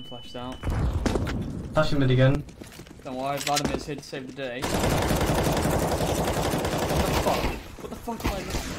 flashed out. Flashing mid again. Don't worry, Vladimir's here to save the day. What the fuck? What the fuck am I doing?